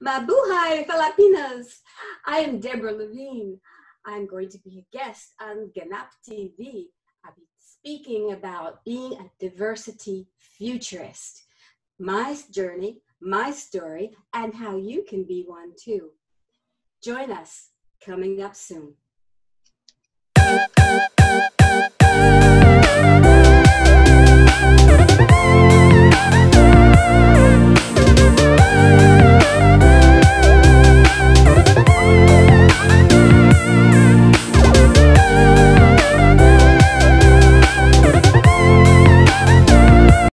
Mabuhay, Filipinas! I am Deborah Levine. I'm going to be a guest on GanapTV. I'll be speaking about being a diversity futurist. My journey, my story, and how you can be one too. Join us coming up soon.